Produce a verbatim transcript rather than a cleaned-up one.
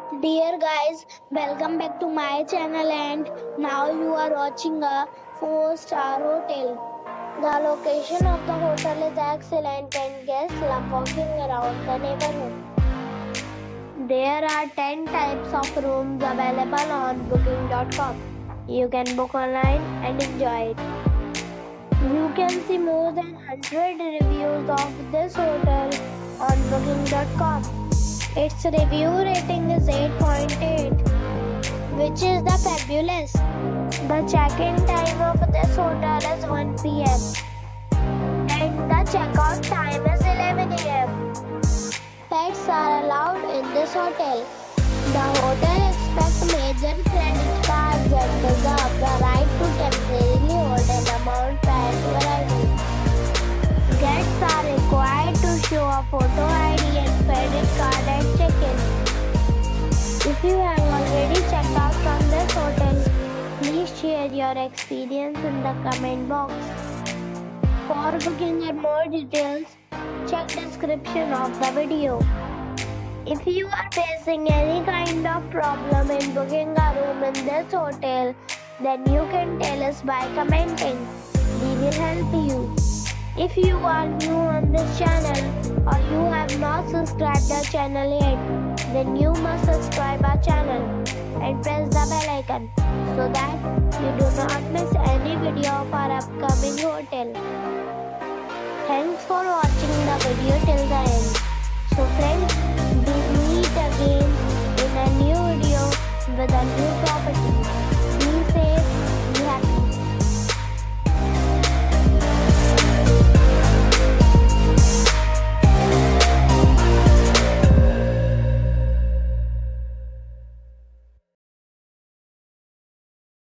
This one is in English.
Dear guys, welcome back to my channel and now you are watching a four star hotel. The location of the hotel is excellent and guests love walking around the neighborhood. There are ten types of rooms available on booking dot com. You can book online and enjoy it. You can see more than one hundred reviews of this hotel on booking dot com. Its review rating is eight point eight, which is the fabulous. The check-in time of this hotel is one p m and the check-out time is eleven a m Pets are allowed in this hotel. The hotel expects major credit cards and reserves the right to temporarily hold an amount prior to arrival. Guests are required to show a photo I D and credit card at check-in. If you have already checked out from this hotel, please share your experience in the comment box. For booking or more details, check description of the video. If you are facing any kind of problem in booking a room in this hotel, then you can tell us by commenting. We will help you. If you are new on this channel or you have not subscribed the channel yet, then you must subscribe our channel and press the bell icon so that you do not miss any video of our upcoming hotel. Thanks for watching the video till the end. So friends,